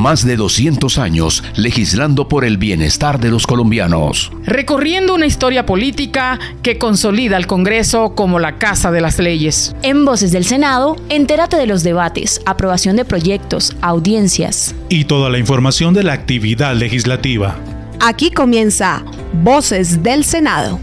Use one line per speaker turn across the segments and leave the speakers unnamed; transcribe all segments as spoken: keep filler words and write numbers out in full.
más de doscientos años legislando por el bienestar de los colombianos.
Recorriendo una historia política que consolida al Congreso como la casa de las leyes.
En Voces del Senado, entérate de los debates, aprobación de proyectos, audiencias
y toda la información de la actividad legislativa.
Aquí comienza Voces del Senado.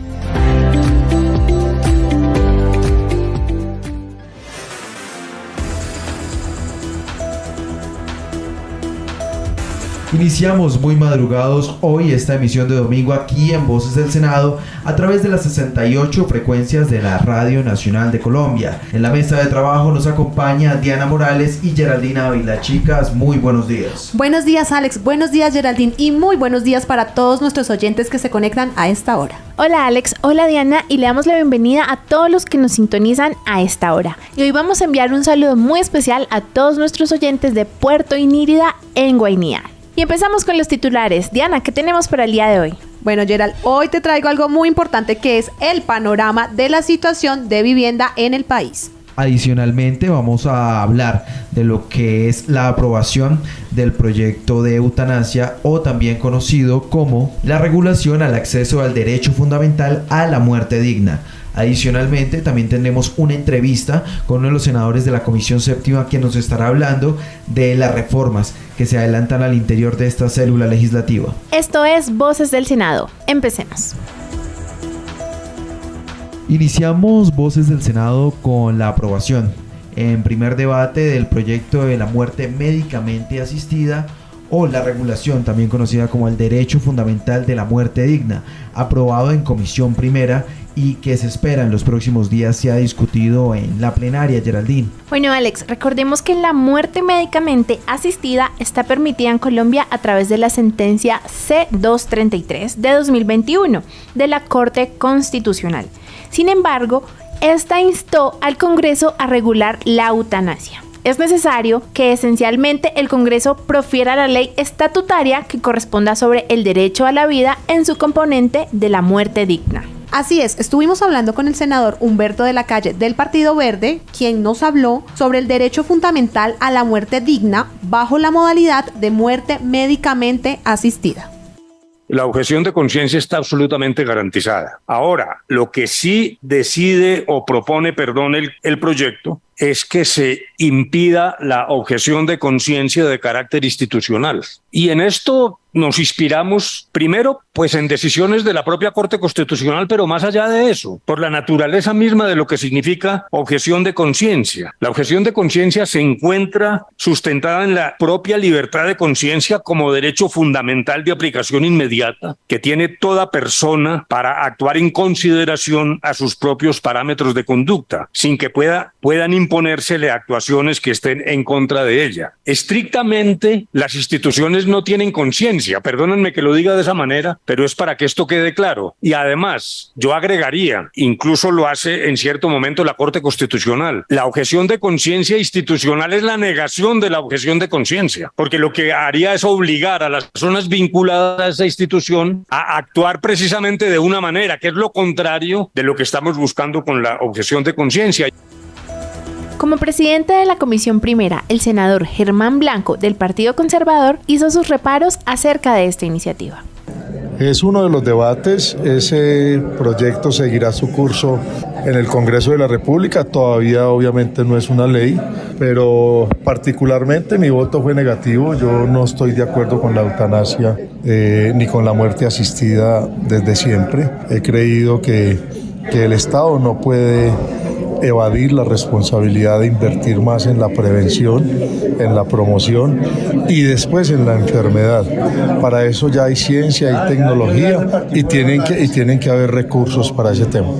Iniciamos muy madrugados hoy esta emisión de domingo aquí en Voces del Senado a través de las sesenta y ocho frecuencias de la Radio Nacional de Colombia. En la mesa de trabajo nos acompaña Diana Morales y Geraldina Ávila. Chicas, muy buenos días.
Buenos días, Alex. Buenos días, Geraldine. Y muy buenos días para todos nuestros oyentes que se conectan a esta hora.
Hola, Alex. Hola, Diana. Y le damos la bienvenida a todos los que nos sintonizan a esta hora. Y hoy vamos a enviar un saludo muy especial a todos nuestros oyentes de Puerto Inírida en Guainía. Y empezamos con los titulares. Diana, ¿qué tenemos para el día de hoy?
Bueno, Gerald, hoy te traigo algo muy importante que es el panorama de la situación de vivienda en el país.
Adicionalmente, vamos a hablar de lo que es la aprobación del proyecto de eutanasia, o también conocido como la regulación al acceso al derecho fundamental a la muerte digna. Adicionalmente, también tendremos una entrevista con uno de los senadores de la Comisión Séptima que nos estará hablando de las reformas que se adelantan al interior de esta célula legislativa.
Esto es Voces del Senado. Empecemos.
Iniciamos Voces del Senado con la aprobación en primer debate del proyecto de la muerte médicamente asistida, o la regulación, también conocida como el derecho fundamental de la muerte digna, aprobado en comisión primera y que se espera en los próximos días sea discutido en la plenaria. Geraldine.
Bueno, Alex, recordemos que la muerte médicamente asistida está permitida en Colombia a través de la sentencia C doscientos treinta y tres de dos mil veintiuno de la Corte Constitucional. Sin embargo, esta instó al Congreso a regular la eutanasia. Es necesario que esencialmente el Congreso profiera la ley estatutaria que corresponda sobre el derecho a la vida en su componente de la muerte digna.
Así es, estuvimos hablando con el senador Humberto de la Calle del Partido Verde, quien nos habló sobre el derecho fundamental a la muerte digna bajo la modalidad de muerte médicamente asistida.
La objeción de conciencia está absolutamente garantizada. Ahora, lo que sí decide o propone, perdón, el, el proyecto es que se impida la objeción de conciencia de carácter institucional. Y en esto nos inspiramos primero pues en decisiones de la propia Corte Constitucional, pero más allá de eso, por la naturaleza misma de lo que significa objeción de conciencia. La objeción de conciencia se encuentra sustentada en la propia libertad de conciencia como derecho fundamental de aplicación inmediata que tiene toda persona para actuar en consideración a sus propios parámetros de conducta, sin que pueda, puedan imponérsele actuaciones que estén en contra de ella. Estrictamente, las instituciones no tienen conciencia, perdónenme que lo diga de esa manera, pero es para que esto quede claro. Y además, yo agregaría, incluso lo hace en cierto momento la Corte Constitucional, la objeción de conciencia institucional es la negación de la objeción de conciencia, porque lo que haría es obligar a las personas vinculadas a esa institución a actuar precisamente de una manera, que es lo contrario de lo que estamos buscando con la objeción de conciencia.
Como presidente de la Comisión Primera, el senador Germán Blanco del Partido Conservador hizo sus reparos acerca de esta iniciativa.
Es uno de los debates, ese proyecto seguirá su curso en el Congreso de la República, todavía obviamente no es una ley, pero particularmente mi voto fue negativo. Yo no estoy de acuerdo con la eutanasia eh, ni con la muerte asistida desde siempre. He creído que, que el Estado no puede evadir la responsabilidad de invertir más en la prevención, en la promoción y después en la enfermedad. Para eso ya hay ciencia, hay tecnología y tienen que, y tienen que haber recursos para ese tema.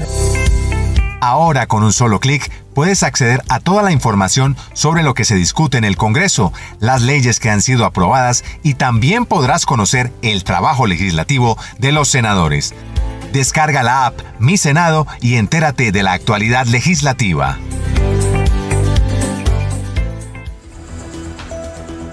Ahora, con un solo clic, puedes acceder a toda la información sobre lo que se discute en el Congreso, las leyes que han sido aprobadas y también podrás conocer el trabajo legislativo de los senadores. Descarga la app Mi Senado y entérate de la actualidad legislativa.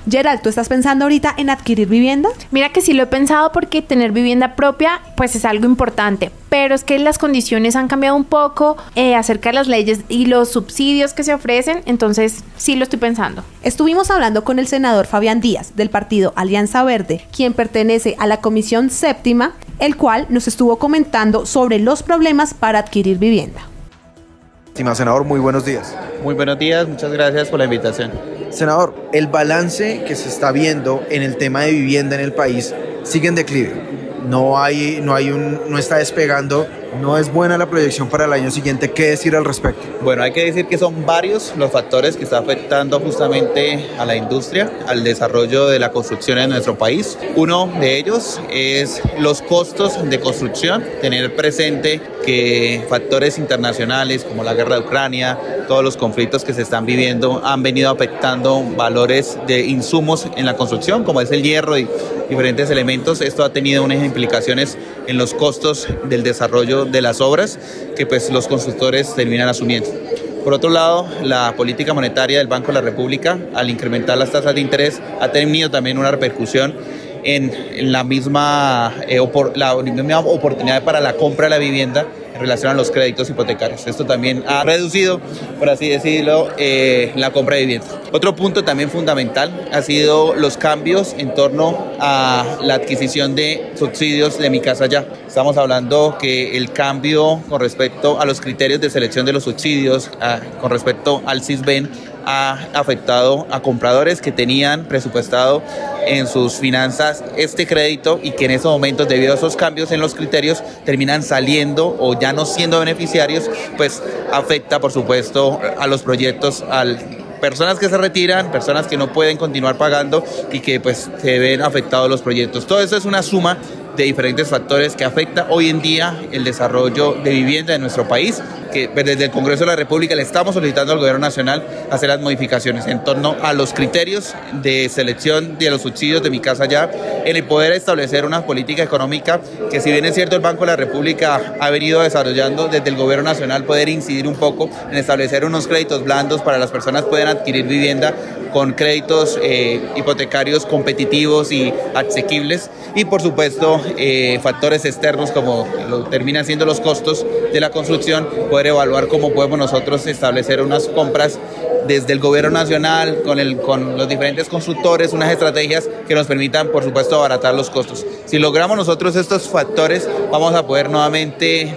Gerald, ¿tú estás pensando ahorita en adquirir vivienda?
Mira que sí lo he pensado porque tener vivienda propia pues es algo importante, pero es que las condiciones han cambiado un poco eh, acerca de las leyes y los subsidios que se ofrecen, entonces sí lo estoy pensando.
Estuvimos hablando con el senador Fabián Díaz del partido Alianza Verde, quien pertenece a la Comisión Séptima, el cual nos estuvo comentando sobre los problemas para adquirir vivienda.
Estimado senador, muy buenos días.
Muy buenos días, muchas gracias por la invitación.
Senador, el balance que se está viendo en el tema de vivienda en el país sigue en declive. No hay, no hay un, no está despegando, no es buena la proyección para el año siguiente. ¿Qué decir al respecto?
Bueno, hay que decir que son varios los factores que están afectando justamente a la industria, al desarrollo de la construcción en nuestro país. Uno de ellos es los costos de construcción, tener presente que factores internacionales como la guerra de Ucrania, todos los conflictos que se están viviendo han venido afectando valores de insumos en la construcción, como es el hierro y diferentes elementos. Esto ha tenido unas implicaciones en los costos del desarrollo de las obras que pues los constructores terminan asumiendo. Por otro lado, la política monetaria del Banco de la República, al incrementar las tasas de interés, ha tenido también una repercusión en, en la, misma, eh, opor, la misma oportunidad para la compra de la vivienda en relación a los créditos hipotecarios. Esto también ha reducido, por así decirlo, eh, la compra de vivienda. Otro punto también fundamental ha sido los cambios en torno a la adquisición de subsidios de Mi Casa Ya. Estamos hablando que el cambio con respecto a los criterios de selección de los subsidios, a, con respecto al Sisbén, ha afectado a compradores que tenían presupuestado en sus finanzas este crédito y que en esos momentos, debido a esos cambios en los criterios, terminan saliendo o ya no siendo beneficiarios, pues afecta por supuesto a los proyectos, a personas que se retiran, personas que no pueden continuar pagando y que pues se ven afectados los proyectos. Todo eso es una suma de diferentes factores que afecta hoy en día el desarrollo de vivienda en nuestro país, que desde el Congreso de la República le estamos solicitando al Gobierno Nacional hacer las modificaciones en torno a los criterios de selección de los subsidios de Mi Casa Ya, en el poder establecer una política económica que, si bien es cierto el Banco de la República ha venido desarrollando, desde el Gobierno Nacional poder incidir un poco en establecer unos créditos blandos para las personas puedan adquirir vivienda con créditos eh, hipotecarios competitivos y asequibles, y por supuesto eh, factores externos como lo terminan siendo los costos de la construcción, poder evaluar cómo podemos nosotros establecer unas compras desde el Gobierno Nacional con, el, con los diferentes constructores, unas estrategias que nos permitan por supuesto abaratar los costos. Si logramos nosotros estos factores, vamos a poder nuevamente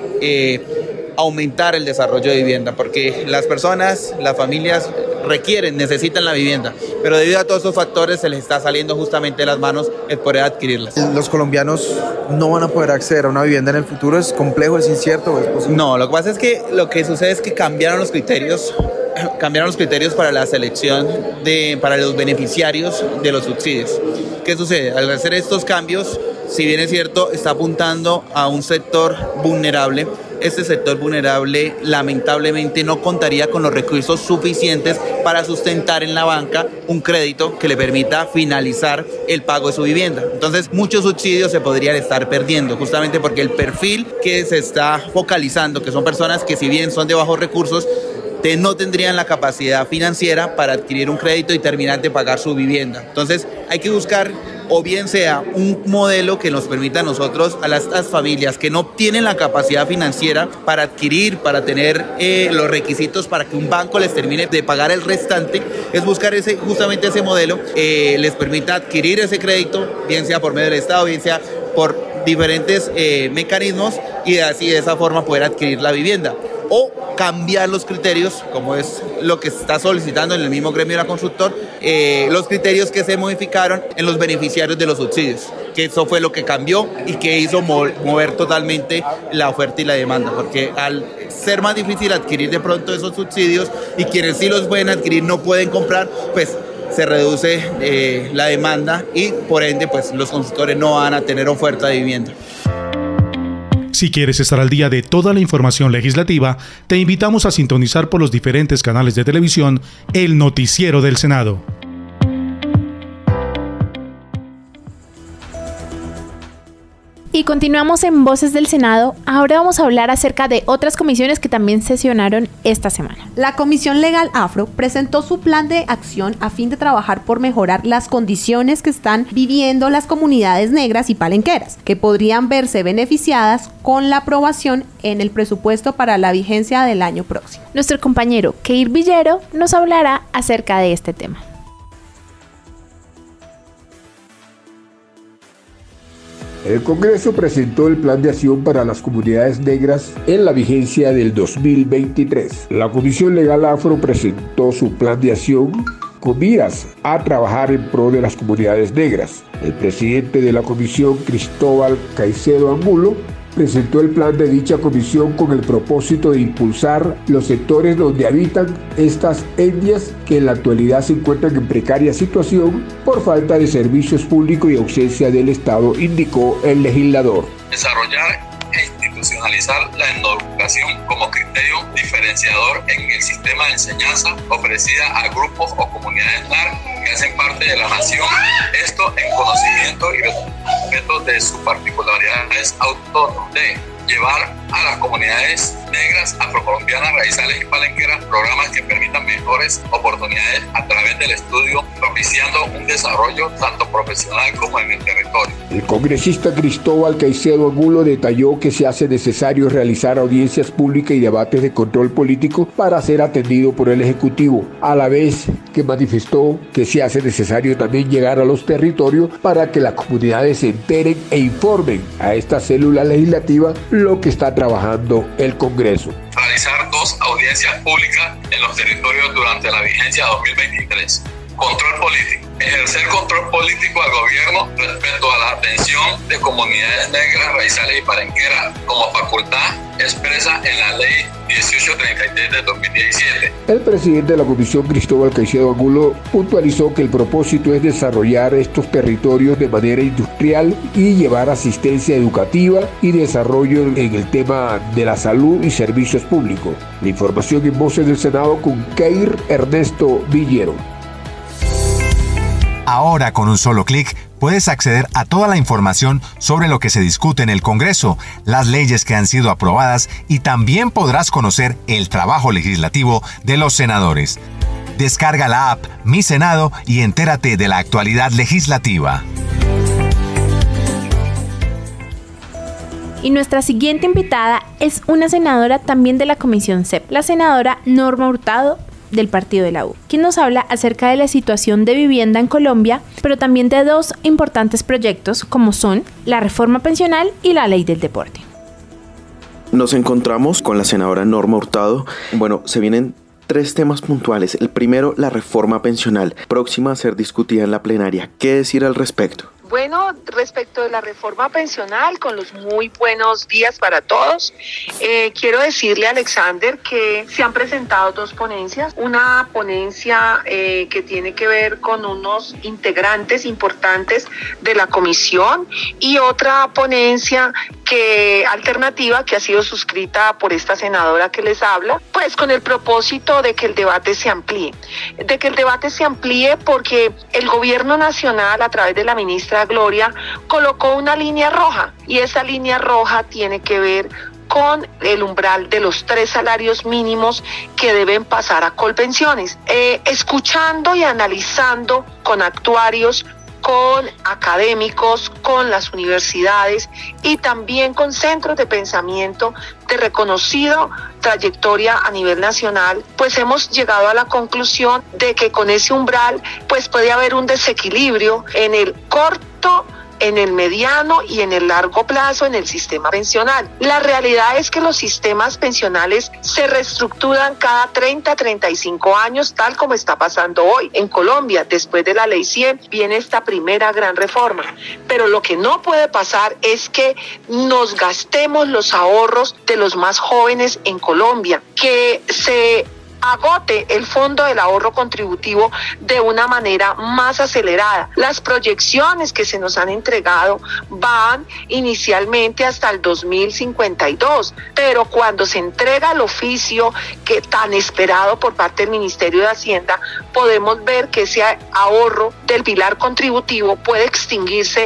eh, aumentar el desarrollo de vivienda, porque las personas, las familias requieren, necesitan la vivienda, pero debido a todos esos factores se les está saliendo justamente de las manos el poder adquirirlas.
¿Los colombianos no van a poder acceder a una vivienda en el futuro? ¿Es complejo, es incierto o es posible?
No, lo que pasa es que lo que sucede es que cambiaron los criterios, cambiaron los criterios para la selección de, para los beneficiarios de los subsidios. ¿Qué sucede? Al hacer estos cambios, si bien es cierto, está apuntando a un sector vulnerable. Este sector vulnerable lamentablemente no contaría con los recursos suficientes para sustentar en la banca un crédito que le permita finalizar el pago de su vivienda. Entonces muchos subsidios se podrían estar perdiendo, justamente porque el perfil que se está focalizando, que son personas que si bien son de bajos recursos, no tendrían la capacidad financiera para adquirir un crédito y terminar de pagar su vivienda. Entonces hay que buscar, o bien sea un modelo que nos permita a nosotros, a las, las familias que no tienen la capacidad financiera para adquirir, para tener eh, los requisitos para que un banco les termine de pagar el restante, es buscar ese, justamente ese modelo, eh, les permita adquirir ese crédito, bien sea por medio del Estado, bien sea por diferentes eh, mecanismos, y así de esa forma poder adquirir la vivienda. O cambiar los criterios, como es lo que se está solicitando en el mismo gremio de la constructor, eh, los criterios que se modificaron en los beneficiarios de los subsidios, que eso fue lo que cambió y que hizo mover totalmente la oferta y la demanda, porque al ser más difícil adquirir de pronto esos subsidios y quienes sí los pueden adquirir no pueden comprar, pues se reduce eh, la demanda y por ende pues los constructores no van a tener oferta de vivienda.
Si quieres estar al día de toda la información legislativa, te invitamos a sintonizar por los diferentes canales de televisión el Noticiero del Senado.
Y Y continuamos en Voces del Senado. Ahora vamos a hablar acerca de otras comisiones que también sesionaron esta semana.
La Comisión Legal Afro presentó su plan de acción a fin de trabajar por mejorar las condiciones que están viviendo las comunidades negras y palenqueras, que podrían verse beneficiadas con la aprobación en el presupuesto para la vigencia del año próximo.
Nuestro compañero Keir Villero nos hablará acerca de este tema.
El Congreso presentó el Plan de Acción para las Comunidades Negras en la vigencia del dos mil veintitrés. La Comisión Legal Afro presentó su Plan de Acción con miras a trabajar en pro de las comunidades negras. El presidente de la comisión, Cristóbal Caicedo Angulo, presentó el plan de dicha comisión con el propósito de impulsar los sectores donde habitan estas etnias que en la actualidad se encuentran en precaria situación por falta de servicios públicos y ausencia del Estado, indicó el legislador.
Desarrollar e institucionalizar la educación como criterio diferenciador en el sistema de enseñanza ofrecida a grupos o comunidades N A R que hacen parte de la nación, esto en conocimiento y respeto de sus particularidades autónomas, de llevar a las comunidades negras, afrocolombianas, raizales y palenqueras programas que permitan mejores oportunidades a través del estudio, propiciando un desarrollo tanto profesional como en el territorio.
El congresista Cristóbal Caicedo Angulo detalló que se hace necesario realizar audiencias públicas y debates de control político para ser atendido por el Ejecutivo, a la vez que manifestó que se hace necesario también llegar a los territorios para que las comunidades se enteren e informen a esta célula legislativa lo que está trabajando el Congreso.
Realizar dos audiencias públicas en los territorios durante la vigencia dos mil veintitrés. Control político. Ejercer control político al gobierno respecto a la atención de comunidades negras, raizales y palenqueras como facultad expresa en la ley dieciocho treinta y tres de dos mil diecisiete.
El presidente de la comisión, Cristóbal Caicedo Angulo, puntualizó que el propósito es desarrollar estos territorios de manera industrial y llevar asistencia educativa y desarrollo en el tema de la salud y servicios públicos. La información en Voces del Senado con Keir Ernesto Villero.
Ahora, con un solo clic, puedes acceder a toda la información sobre lo que se discute en el Congreso, las leyes que han sido aprobadas y también podrás conocer el trabajo legislativo de los senadores. Descarga la app Mi Senado y entérate de la actualidad legislativa.
Y nuestra siguiente invitada es una senadora también de la Comisión C E P, la senadora Norma Hurtado, del partido de la U, quien nos habla acerca de la situación de vivienda en Colombia, pero también de dos importantes proyectos como son la reforma pensional y la ley del deporte.
Nos encontramos con la senadora Norma Hurtado. Bueno, se vienen tres temas puntuales. El primero, la reforma pensional, próxima a ser discutida en la plenaria. ¿Qué decir al respecto?
Bueno, respecto de la reforma pensional, con los muy buenos días para todos, eh, quiero decirle a Alexander que se han presentado dos ponencias. Una ponencia eh, que tiene que ver con unos integrantes importantes de la comisión y otra ponencia que alternativa que ha sido suscrita por esta senadora que les habla, pues con el propósito de que el debate se amplíe. De que el debate se amplíe porque el gobierno nacional, a través de la ministra Gloria, colocó una línea roja y esa línea roja tiene que ver con el umbral de los tres salarios mínimos que deben pasar a Colpensiones. Eh, escuchando y analizando con actuarios, con académicos, con las universidades y también con centros de pensamiento de reconocido trayectoria a nivel nacional, pues hemos llegado a la conclusión de que con ese umbral pues puede haber un desequilibrio en el corto, en el mediano y en el largo plazo en el sistema pensional. La realidad es que los sistemas pensionales se reestructuran cada treinta a treinta y cinco años, tal como está pasando hoy en Colombia. Después de la ley cien viene esta primera gran reforma. Pero lo que no puede pasar es que nos gastemos los ahorros de los más jóvenes en Colombia, que se agote el fondo del ahorro contributivo de una manera más acelerada. Las proyecciones que se nos han entregado van inicialmente hasta el dos mil cincuenta y dos, pero cuando se entrega el oficio que tan esperado por parte del Ministerio de Hacienda, podemos ver que ese ahorro del pilar contributivo puede extinguirse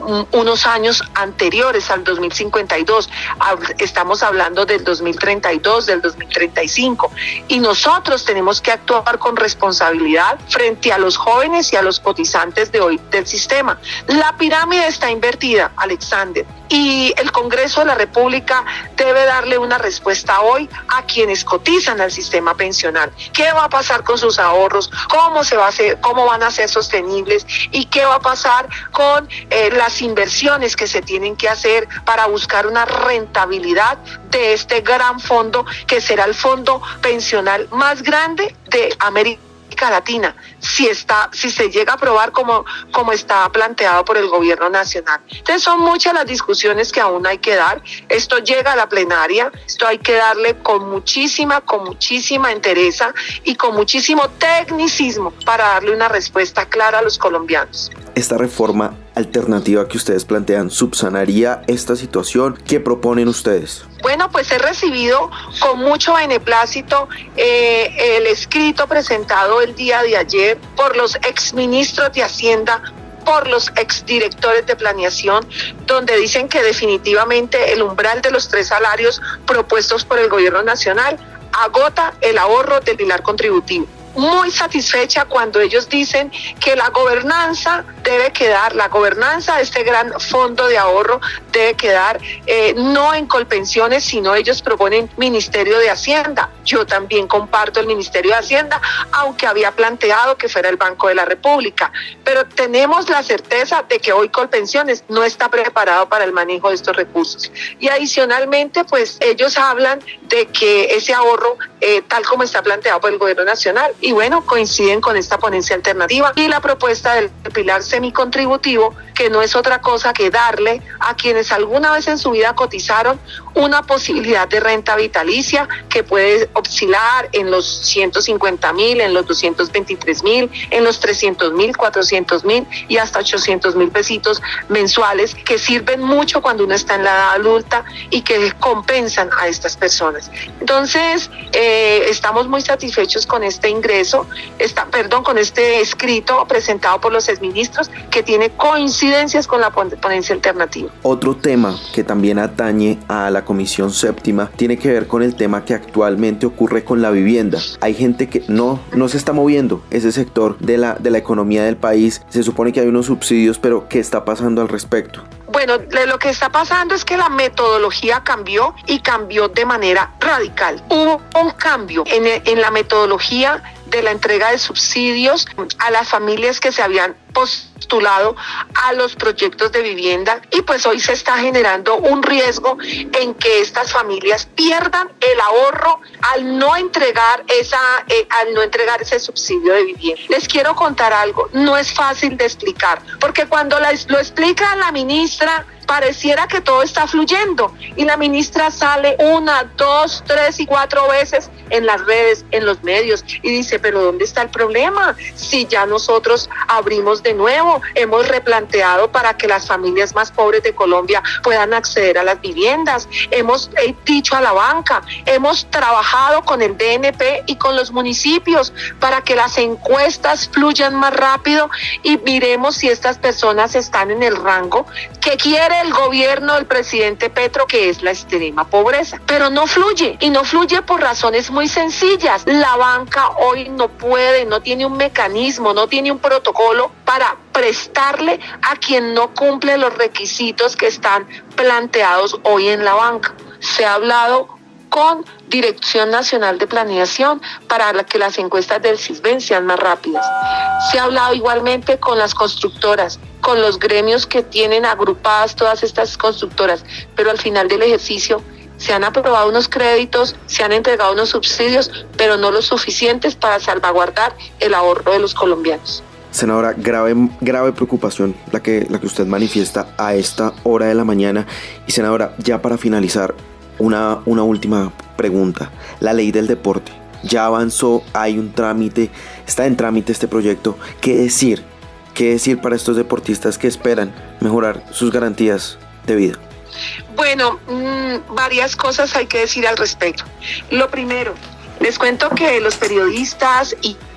unos años anteriores al dos mil cincuenta y dos. Estamos hablando del dos mil treinta y dos, del dos mil treinta y cinco. Y nosotros tenemos que actuar con responsabilidad frente a los jóvenes y a los cotizantes de hoy del sistema. La pirámide está invertida, Alexander, y el Congreso de la República debe darle una respuesta hoy a quienes cotizan al sistema pensional. ¿Qué va a pasar con sus ahorros? ¿Cómo se va a hacer? ¿Cómo van a ser sostenibles? ¿Y qué va a pasar con eh, las inversiones que se tienen que hacer para buscar una rentabilidad de este gran fondo que será el fondo pensional más grande de América Latina, si está, si se llega a aprobar como, como está planteado por el gobierno nacional? Entonces son muchas las discusiones que aún hay que dar. Esto llega a la plenaria, esto hay que darle con muchísima, con muchísima entereza y con muchísimo tecnicismo para darle una respuesta clara a los colombianos.
¿Esta reforma alternativa que ustedes plantean subsanaría esta situación? ¿Qué proponen ustedes?
Bueno, pues he recibido con mucho beneplácito eh, el escrito presentado el día de ayer por los exministros de Hacienda, por los exdirectores de planeación, donde dicen que definitivamente el umbral de los tres salarios propuestos por el gobierno nacional agota el ahorro del pilar contributivo. Muy satisfecha cuando ellos dicen que la gobernanza debe quedar, la gobernanza de este gran fondo de ahorro debe quedar eh, no en Colpensiones, sino ellos proponen Ministerio de Hacienda. Yo también comparto el Ministerio de Hacienda, aunque había planteado que fuera el Banco de la República. Pero tenemos la certeza de que hoy Colpensiones no está preparado para el manejo de estos recursos. Y adicionalmente, pues ellos hablan de que ese ahorro, eh, tal como está planteado por el gobierno nacional, y bueno, coinciden con esta ponencia alternativa y la propuesta del pilar semicontributivo, que no es otra cosa que darle a quienes alguna vez en su vida cotizaron una posibilidad de renta vitalicia que puede oscilar en los ciento cincuenta mil, en los doscientos veintitrés mil, en los trescientos mil, cuatrocientos mil y hasta ochocientos mil pesitos mensuales, que sirven mucho cuando uno está en la edad adulta y que compensan a estas personas. Entonces, eh, estamos muy satisfechos con este ingreso, está, perdón, con este escrito presentado por los exministros, que tiene coincidencias con la ponencia alternativa.
Otro tema que también atañe a la Comisión Séptima tiene que ver con el tema que actualmente ocurre con la vivienda. Hay gente que no, no se está moviendo ese sector de la, de la economía del país. Se supone que hay unos subsidios, pero ¿qué está pasando al respecto?
Bueno, lo que está pasando es que la metodología cambió y cambió de manera radical. Hubo un cambio en, en la metodología de la entrega de subsidios a las familias que se habían postulado a los proyectos de vivienda, y pues hoy se está generando un riesgo en que estas familias pierdan el ahorro al no entregar esa eh, al no entregar ese subsidio de vivienda. Les quiero contar algo, no es fácil de explicar, porque cuando la, lo explica la ministra pareciera que todo está fluyendo, y la ministra sale una, dos, tres y cuatro veces en las redes, en los medios, y dice, pero ¿dónde está el problema? Si ya nosotros abrimos de nuevo, hemos replanteado para que las familias más pobres de Colombia puedan acceder a las viviendas, hemos eh, dicho a la banca, hemos trabajado con el D N P y con los municipios para que las encuestas fluyan más rápido y miremos si estas personas están en el rango que quiere el gobierno del presidente Petro, que es la extrema pobreza. Pero no fluye, y no fluye por razones muy sencillas. La banca hoy no puede, no tiene un mecanismo, no tiene un protocolo para prestarle a quien no cumple los requisitos que están planteados hoy en la banca. Se ha hablado con Dirección Nacional de Planeación para que las encuestas del CISBEN sean más rápidas. Se ha hablado igualmente con las constructoras, con los gremios que tienen agrupadas todas estas constructoras, pero al final del ejercicio se han aprobado unos créditos, se han entregado unos subsidios, pero no los suficientes para salvaguardar el ahorro de los colombianos.
Senadora, grave, grave preocupación la que, la que usted manifiesta a esta hora de la mañana. Y senadora, ya para finalizar, una, una última pregunta. La ley del deporte ya avanzó, hay un trámite, está en trámite este proyecto. ¿Qué decir? ¿Qué decir para estos deportistas que esperan mejorar sus garantías de vida?
Bueno, mmm, varias cosas hay que decir al respecto. Lo primero, les cuento que los periodistas y, y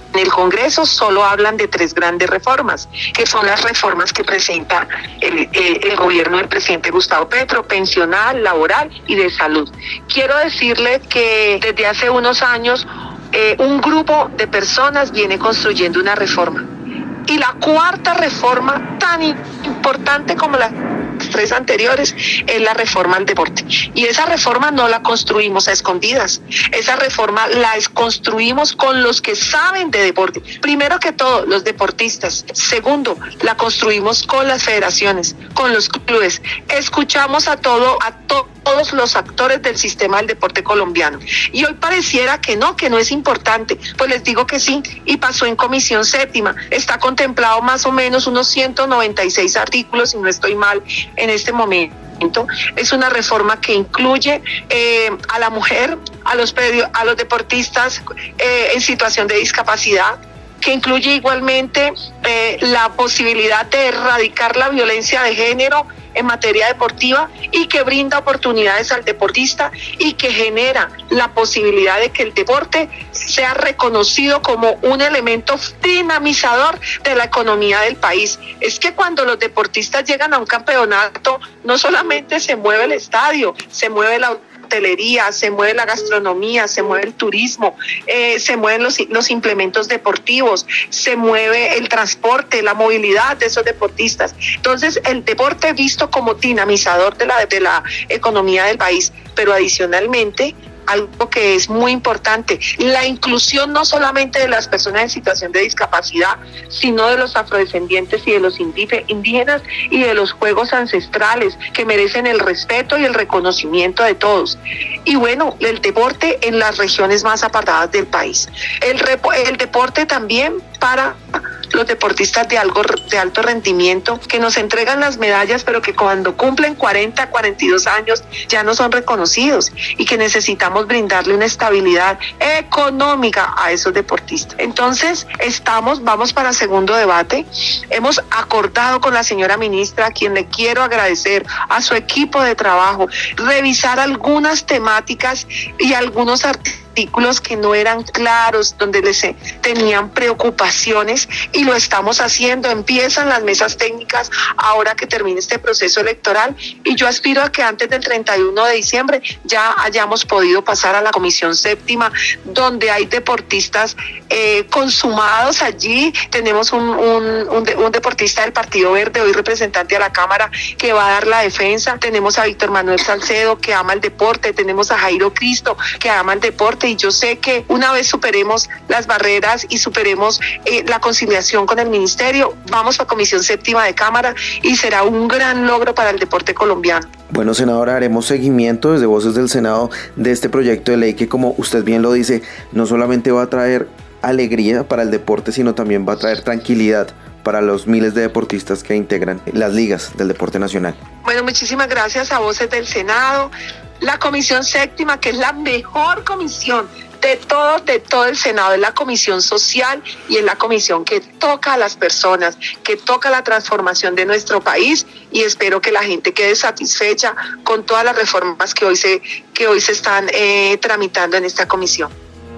el Congreso solo hablan de tres grandes reformas, que son las reformas que presenta el, el, el gobierno del presidente Gustavo Petro: pensional, laboral y de salud. Quiero decirle que desde hace unos años eh, un grupo de personas viene construyendo una reforma. Y la cuarta reforma, tan importante como la tres anteriores, es la reforma al deporte. Y esa reforma no la construimos a escondidas. Esa reforma la construimos con los que saben de deporte. Primero que todo, los deportistas. Segundo, la construimos con las federaciones, con los clubes. Escuchamos a todo, a to- todos los actores del sistema del deporte colombiano. Y hoy pareciera que no, que no es importante. Pues les digo que sí, y pasó en comisión séptima. Está contemplado más o menos unos ciento noventa y seis artículos, si no estoy mal, en este momento. Es una reforma que incluye eh, a la mujer, a los, pedio- a los deportistas eh, en situación de discapacidad, que incluye igualmente eh, la posibilidad de erradicar la violencia de género en materia deportiva y que brinda oportunidades al deportista y que genera la posibilidad de que el deporte sea reconocido como un elemento dinamizador de la economía del país. Es que cuando los deportistas llegan a un campeonato, no solamente se mueve el estadio, se mueve la hotelería, se mueve la gastronomía, se mueve el turismo, eh, se mueven los, los implementos deportivos, se mueve el transporte, la movilidad de esos deportistas. Entonces, el deporte visto como dinamizador de la, de la economía del país, pero adicionalmente, algo que es muy importante, la inclusión no solamente de las personas en situación de discapacidad, sino de los afrodescendientes y de los indígenas y de los juegos ancestrales que merecen el respeto y el reconocimiento de todos. Y bueno, el deporte en las regiones más apartadas del país. El, repo, el deporte también para los deportistas de, algo, de alto rendimiento que nos entregan las medallas, pero que cuando cumplen cuarenta, cuarenta y dos años ya no son reconocidos y que necesitamos brindarle una estabilidad económica a esos deportistas. Entonces, estamos, vamos para segundo debate. Hemos acordado con la señora ministra, a quien le quiero agradecer, a su equipo de trabajo, revisar algunas temáticas y algunos artículos artículos que no eran claros, donde les tenían preocupaciones, y lo estamos haciendo. Empiezan las mesas técnicas ahora que termine este proceso electoral, y yo aspiro a que antes del treinta y uno de diciembre ya hayamos podido pasar a la comisión séptima, donde hay deportistas eh, consumados allí. Tenemos un, un, un, de, un deportista del Partido Verde, hoy representante a la Cámara, que va a dar la defensa. Tenemos a Víctor Manuel Salcedo, que ama el deporte. Tenemos a Jairo Cristo, que ama el deporte. Y yo sé que una vez superemos las barreras y superemos eh, la conciliación con el ministerio, vamos a comisión séptima de Cámara y será un gran logro para el deporte colombiano.
Bueno, senadora, haremos seguimiento desde Voces del Senado de este proyecto de ley que, como usted bien lo dice, no solamente va a traer alegría para el deporte, sino también va a traer tranquilidad para los miles de deportistas que integran las ligas del deporte nacional.
Bueno, muchísimas gracias a Voces del Senado. La comisión séptima, que es la mejor comisión de todo, de todo el Senado, es la comisión social y es la comisión que toca a las personas, que toca la transformación de nuestro país, y espero que la gente quede satisfecha con todas las reformas que hoy se, que hoy se están eh, tramitando en esta comisión.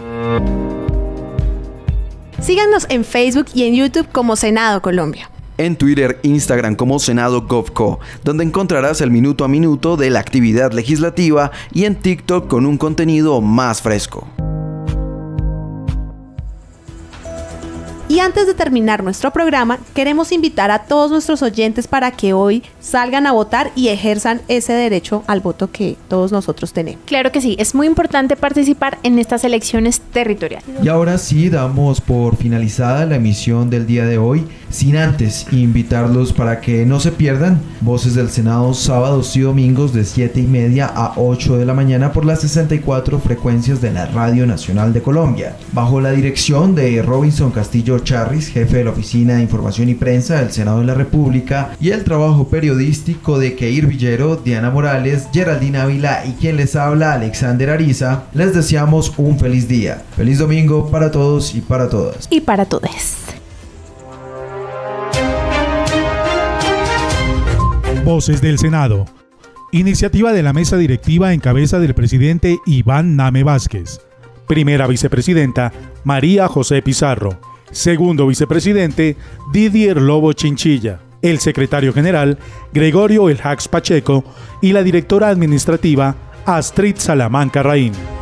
Síganos en Facebook y en YouTube como Senado Colombia.
En Twitter, Instagram como Senado GovCo, donde encontrarás el minuto a minuto de la actividad legislativa, y en TikTok con un contenido más fresco.
Y antes de terminar nuestro programa, queremos invitar a todos nuestros oyentes para que hoy salgan a votar y ejerzan ese derecho al voto que todos nosotros tenemos.
Claro que sí, es muy importante participar en estas elecciones territoriales.
Y ahora sí, damos por finalizada la emisión del día de hoy, sin antes invitarlos para que no se pierdan Voces del Senado sábados y domingos de siete y media a ocho de la mañana por las sesenta y cuatro frecuencias de la Radio Nacional de Colombia, bajo la dirección de Robinson Castillo Charris, jefe de la Oficina de Información y Prensa del Senado de la República, y el trabajo periodístico de Keir Villero, Diana Morales, Geraldine Ávila y quien les habla, Alexander Ariza. Les deseamos un feliz día. Feliz domingo para todos y para todas.
Y para todos.
Voces del Senado. Iniciativa de la mesa directiva en cabeza del presidente Iván Name Vázquez. Primera vicepresidenta, María José Pizarro. Segundo vicepresidente, Didier Lobo Chinchilla. El secretario general, Gregorio El Hax Pacheco, y la directora administrativa, Astrid Salamanca Raín.